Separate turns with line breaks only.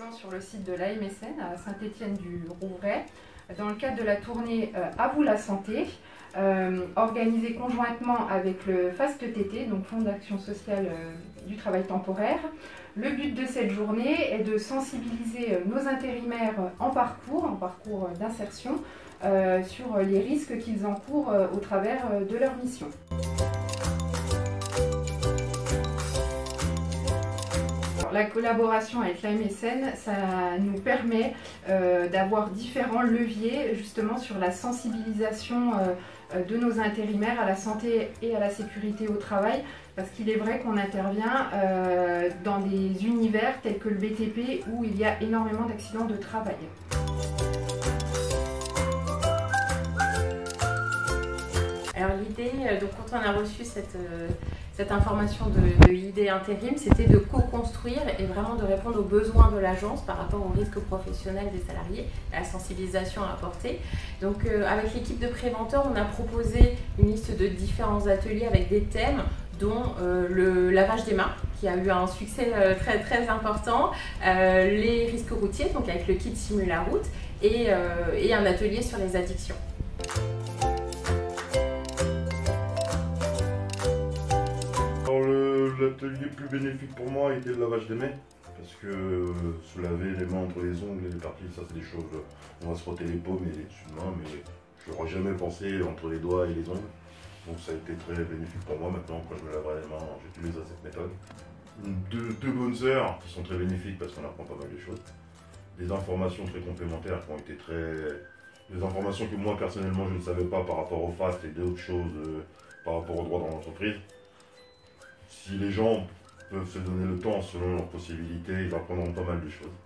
présents sur le site de l'AMSN à Saint-Étienne-du-Rouvray dans le cadre de la tournée À vous la santé, organisée conjointement avec le FAST-TT, donc Fonds d'action sociale du travail temporaire. Le but de cette journée est de sensibiliser nos intérimaires en parcours d'insertion, sur les risques qu'ils encourent au travers de leur mission. La collaboration avec l'AMSN, ça nous permet d'avoir différents leviers justement sur la sensibilisation de nos intérimaires à la santé et à la sécurité au travail, parce qu'il est vrai qu'on intervient dans des univers tels que le BTP où il y a énormément d'accidents de travail.
Alors l'idée, donc quand on a reçu cette information de l'idée intérim, c'était de co-construire et vraiment de répondre aux besoins de l'agence par rapport aux risques professionnels des salariés, à la sensibilisation à apporter. Donc avec l'équipe de préventeurs, on a proposé une liste de différents ateliers avec des thèmes, dont le lavage des mains, qui a eu un succès très important, les risques routiers, donc avec le kit Simule la route, et un atelier sur les addictions.
L'atelier plus bénéfique pour moi était le lavage des mains, parce que se laver les mains entre les ongles et les parties, ça c'est des choses, on va se frotter les paumes et les dessus de main, mais je n'aurais jamais pensé entre les doigts et les ongles, donc ça a été très bénéfique pour moi. Maintenant quand je me laverai les mains, j'utiliserai cette méthode. Deux bonnes heures qui sont très bénéfiques parce qu'on apprend pas mal de choses, des informations très complémentaires qui ont été des informations que moi personnellement je ne savais pas par rapport au FAST et d'autres choses par rapport au droit dans l'entreprise. Si les gens peuvent se donner le temps selon leurs possibilités, ils apprendront pas mal de choses.